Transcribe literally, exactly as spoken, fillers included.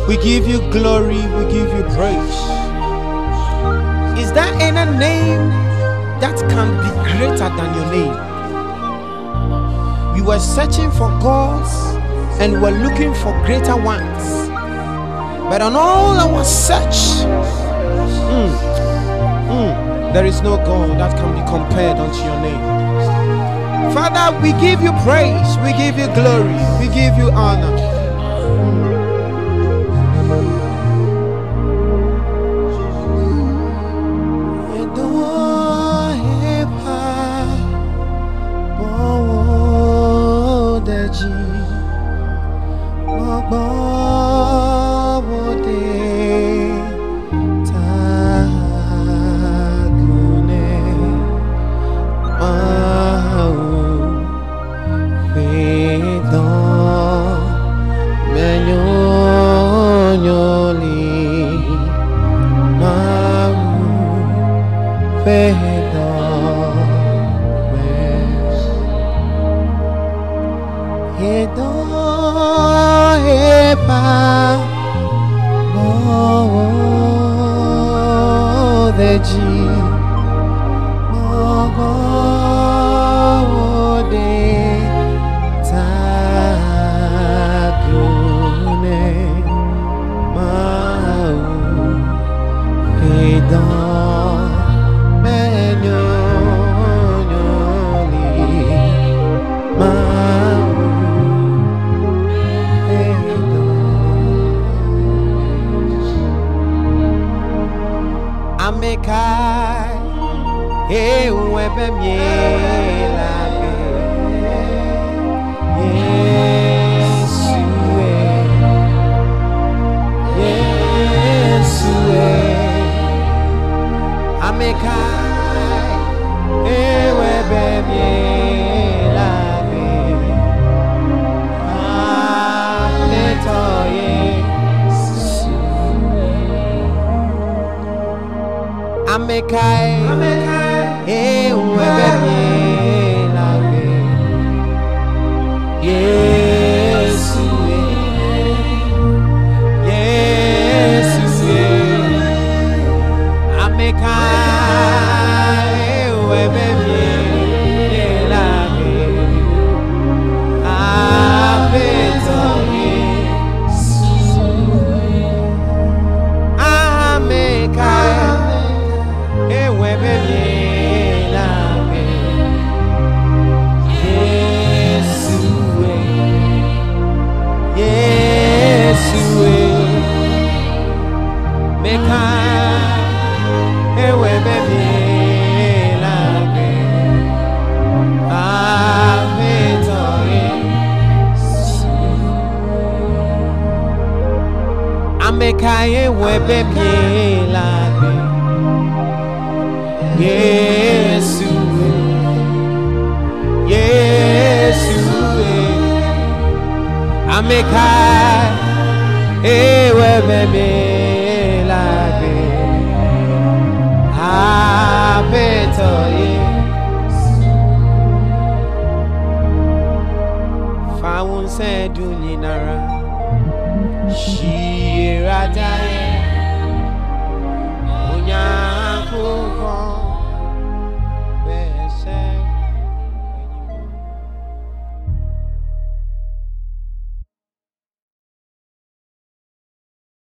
We give you glory, we give you praise. Is there any name that can be greater than your name? We were searching for gods and were looking for greater ones. But on all our search, mm, mm, there is no God that can be compared unto your name. Father, we give you praise, we give you glory, we give you honor. She